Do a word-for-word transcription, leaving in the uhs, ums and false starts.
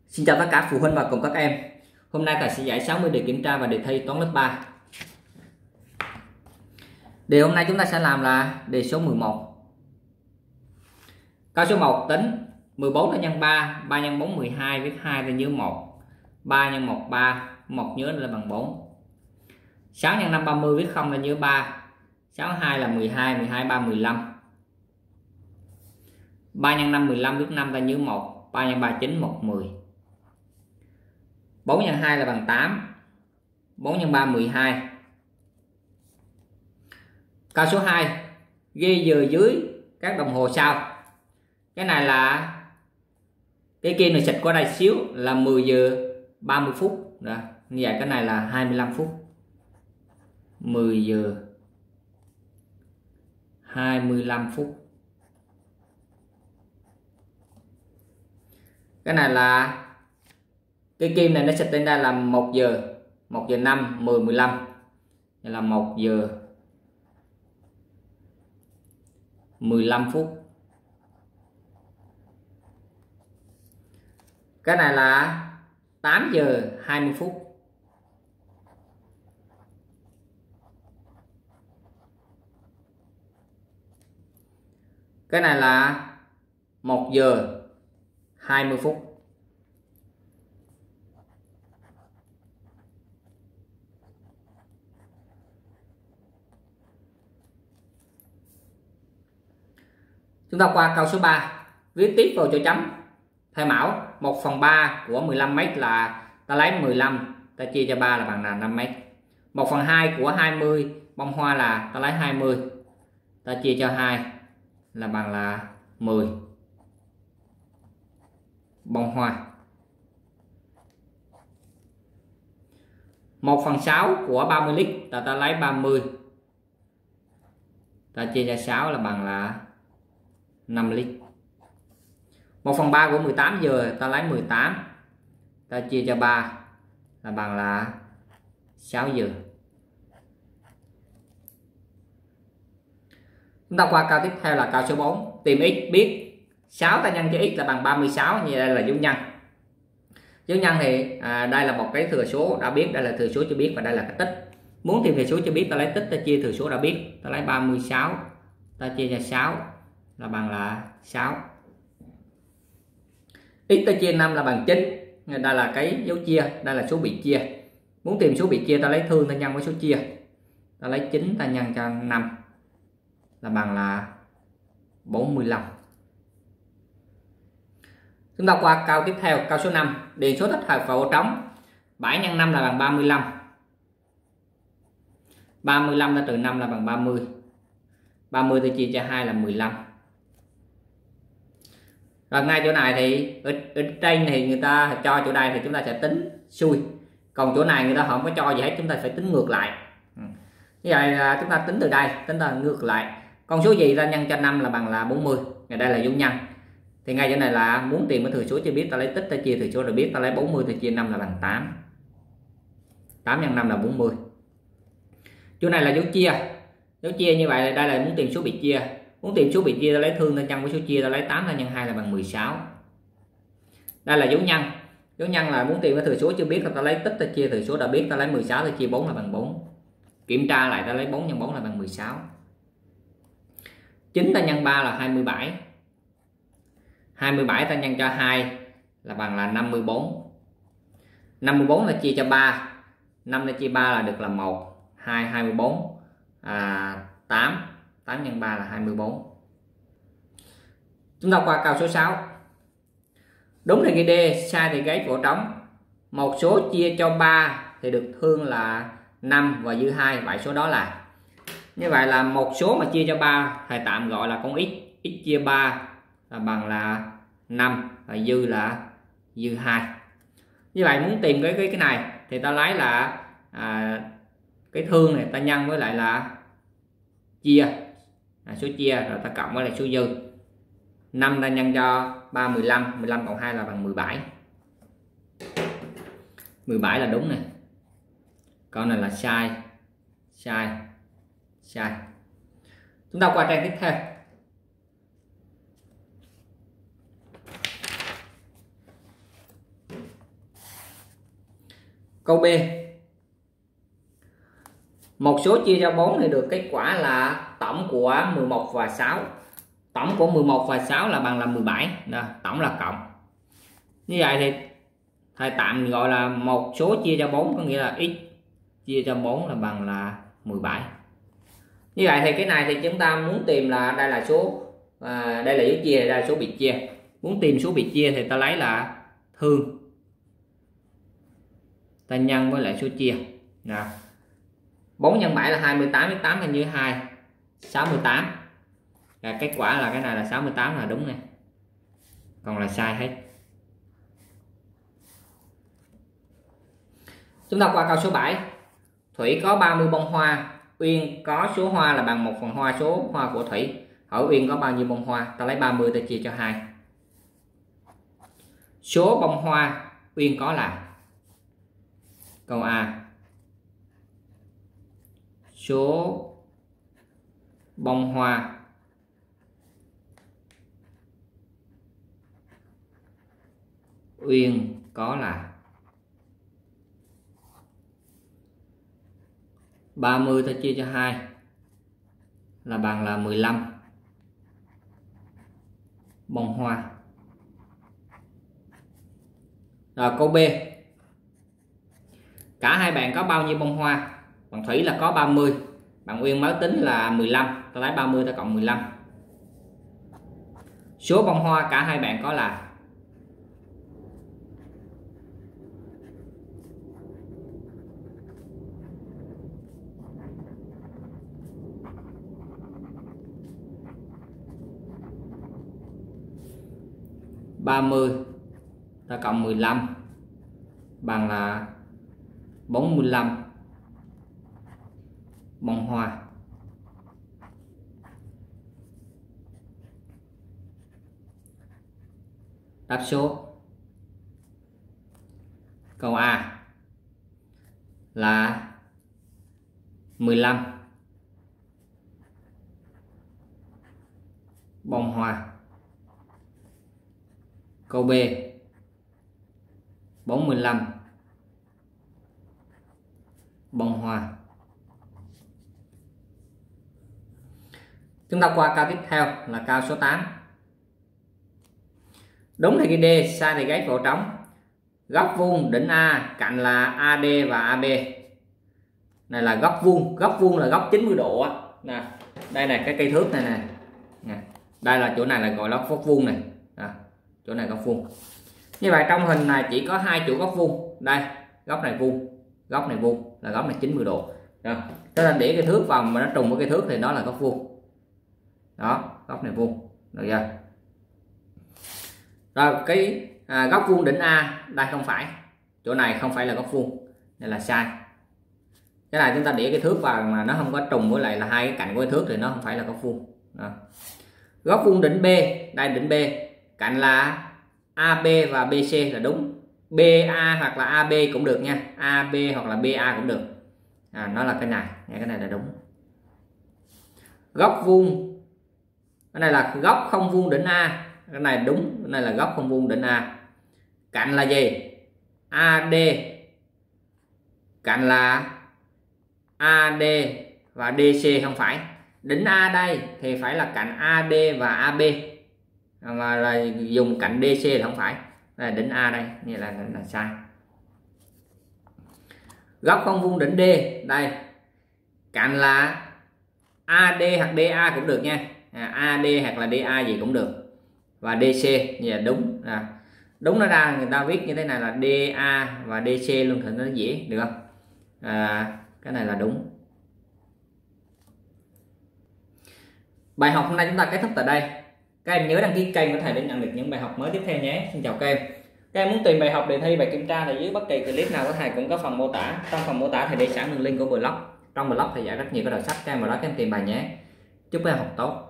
Xin chào tất cả phụ huynh và cùng các em. Hôm nay thầy sẽ giải sáu mươi đề kiểm tra và đề thi toán lớp ba. Đề hôm nay chúng ta sẽ làm là đề số mười một. Câu số một tính mười bốn ta nhân ba, ba nhân bốn mười hai, viết hai ta nhớ một. ba nhân một ba, một nhớ là bằng bốn. sáu nhân năm ba mươi, viết không ta nhớ ba. sáu hai là mười hai, mười hai ba mười lăm. ba nhân năm mười lăm, viết năm ta nhớ một. ba nhân ba chín, một mười. bốn nhân hai là bằng tám. bốn nhân ba mười hai. Câu số hai ghi giờ dưới các đồng hồ sau. Cái này là cái kim này xịt qua đây xíu là mười giờ ba mươi phút. Đó. Như vậy cái này là hai mươi lăm phút. mười giờ hai mươi lăm phút. Cái này là cái kim này nó xịt lên đây là một giờ, một giờ năm, mười, mười lăm. Đây là một giờ mười lăm phút. Cái này là tám giờ hai mươi phút. Cái này là một giờ hai mươi phút. Chúng ta qua câu số ba, viết tiếp vào chỗ chấm. Thay mẫu một phần ba của mười lăm mét là ta lấy mười lăm, ta chia cho ba là bằng là năm mét. một phần hai của hai mươi bông hoa là ta lấy hai mươi, ta chia cho hai là bằng là mười bông hoa. một phần sáu của ba mươi lít ta ta lấy ba mươi, ta chia cho sáu là bằng là năm lít. một phần ba của mười tám giờ ta lấy mười tám, ta chia cho ba là bằng là sáu giờ. Chúng ta qua câu tiếp theo là câu số bốn, tìm x biết sáu ta nhân cho x là bằng ba mươi sáu, như đây là dấu nhân. Dấu nhân thì à, đây là một cái thừa số đã biết, đây là thừa số chưa biết và đây là cái tích. Muốn tìm thừa số chưa biết ta lấy tích, ta chia thừa số đã biết, ta lấy ba mươi sáu, ta chia cho sáu là bằng là sáu. X ta chia năm là bằng chín. Đây là cái dấu chia, đây là số bị chia. Muốn tìm số bị chia ta lấy thương ta nhân với số chia. Ta lấy chín ta nhân cho năm là bằng là bốn mươi lăm. Chúng ta qua câu tiếp theo, câu số năm, điền số thích hợp vào ô trống. bảy nhân năm là bằng ba mươi lăm. ba mươi lăm ta trừ năm là bằng ba mươi. ba mươi ta chia cho hai là mười lăm. Rồi ngay chỗ này thì ở, ở trên thì người ta cho chỗ đây thì chúng ta sẽ tính xuôi. Còn chỗ này người ta không có cho gì hết, chúng ta phải tính ngược lại. Như vậy là chúng ta tính từ đây, tính là ngược lại. Con số gì ta nhân cho năm là bằng là bốn mươi. Ngay đây là dấu nhân. Thì ngay chỗ này là muốn tìm cái thừa số chưa biết, ta lấy tích ta chia thừa số rồi biết, ta lấy bốn mươi ta chia năm là bằng tám. tám nhân năm là bốn mươi. Chỗ này là dấu chia. Dấu chia như vậy đây là muốn tìm số bị chia. Muốn tìm số bị chia ta lấy thương ta nhân với số chia, ta lấy tám ta nhân hai là bằng mười sáu. Đây là dấu nhân. Dấu nhân là muốn tìm cái thừa số chưa biết, ta lấy tích ta chia thừa số đã biết, ta lấy mười sáu ta chia bốn là bằng bốn. Kiểm tra lại ta lấy bốn nhân bốn là bằng mười sáu. chín ta nhân ba là hai mươi bảy. hai mươi bảy ta nhân cho hai là bằng là năm mươi bốn. năm mươi bốn là chia cho ba. năm ta chia ba là được là một. hai, hai mươi bốn. À, tám. tám nhân ba là hai mươi bốn. Chúng ta qua câu số sáu. Đúng thì ghi D, sai thì gáy chỗ trống. Một số chia cho ba thì được thương là năm và dư hai, vậy số đó là. Như vậy là một số mà chia cho ba thầy tạm gọi là con x. X chia ba là bằng là năm và dư là dư hai. Như vậy muốn tìm cái cái cái này thì ta lấy là à, cái thương này ta nhân với lại là chia, à, số chia rồi ta cộng với lại số dư. năm ta nhân cho ba mười lăm, mười lăm cộng hai là bằng mười bảy. mười bảy là đúng này. Con này là sai. Sai. Sai. Chúng ta qua trang tiếp theo. Câu B. Một số chia cho bốn thì được kết quả là tổng của mười một và sáu. Tổng của mười một và sáu là bằng là mười bảy. Đó, tổng là cộng. Như vậy thì thầy tạm gọi là một số chia cho bốn, có nghĩa là x chia cho bốn là bằng là mười bảy. Như vậy thì cái này thì chúng ta muốn tìm là đây là số à, đây là số chia, đây là số bị chia. Muốn tìm số bị chia thì ta lấy là thương, ta nhân với lại số chia. Nào, bốn nhân bảy là hai mươi tám, tám nhân với hai sáu mươi tám. Và kết quả là cái này là sáu mươi tám là đúng nè, còn là sai hết. Chúng ta qua câu số bảy. Thủy có ba mươi bông hoa, Uyên có số hoa là bằng một phần hoa số hoa của Thủy. Hỏi Uyên có bao nhiêu bông hoa? Ta lấy ba mươi ta chia cho hai. Số bông hoa Uyên có là, câu A, số bông hoa Uyên có là ba mươi ta chia cho hai là bằng là mười lăm bông hoa. Rồi câu B. Cả hai bạn có bao nhiêu bông hoa? Bạn Thủy là có ba mươi, bạn Uyên mới tính là mười lăm, ta lấy ba mươi ta cộng mười lăm. Số bông hoa cả hai bạn có là, ba mươi ta cộng mười lăm bằng là bốn mươi lăm bông hoa. Đáp số câu A là mười lăm bông hoa. Câu B bốn mươi lăm bông hoa. Chúng ta qua câu tiếp theo là câu số tám. Đúng thì ghi D, sai thì gáy chỗ trống. Góc vuông đỉnh A, cạnh là a đê và a bê. Này là góc vuông, góc vuông là góc chín mươi độ á. Nè, đây này cái cây thước này nè. Nè, đây là chỗ này là gọi là góc vuông này. À, chỗ này góc vuông. Như vậy trong hình này chỉ có hai chỗ góc vuông. Đây, góc này vuông, góc này vuông, là góc này chín mươi độ. Rồi, tức là để cái thước vào mà nó trùng với cái thước thì nó là góc vuông. Đó, góc này vuông. Được chưa? Rồi cái à, góc vuông đỉnh A, đây không phải, chỗ này không phải là góc vuông, nên là sai. Cái này chúng ta để cái thước vào mà nó không có trùng với lại là hai cái cạnh của cái thước thì nó không phải là góc vuông. Đó. Góc vuông đỉnh B, đây đỉnh B, cạnh là a bê và bê xê là đúng. bê a hoặc là a bê cũng được nha, a bê hoặc là bê a cũng được. À, nó là cái này, cái này là đúng. Góc vuông, cái này là góc không vuông đỉnh A, cái này đúng, cái này là góc không vuông đỉnh A. Cạnh là gì? a đê, cạnh là a đê và đê xê không phải. Đỉnh A đây thì phải là cạnh a đê và a bê, mà là dùng cạnh đê xê là không phải. Đây là đỉnh A đây, như là, là, là sai. Góc không vuông đỉnh D, đây cạnh là a đê hoặc đê a cũng được nha. À, a đê hoặc là đê a gì cũng được. Và đê xê như là đúng. À, đúng nó ra người ta viết như thế này là đê a và đê xê luôn thì nó dễ, được không? À, cái này là đúng. Bài học hôm nay chúng ta kết thúc tại đây. Các em nhớ đăng ký kênh của thầy để nhận được những bài học mới tiếp theo nhé. Xin chào các em. Các em muốn tìm bài học đề thi, bài kiểm tra thì dưới bất kỳ clip nào của thầy cũng có phần mô tả. Trong phần mô tả thầy để sẵn đường link của blog. Trong blog thầy dạy rất nhiều cái đầu sách, các em vào đó các em tìm bài nhé. Chúc các em học tốt.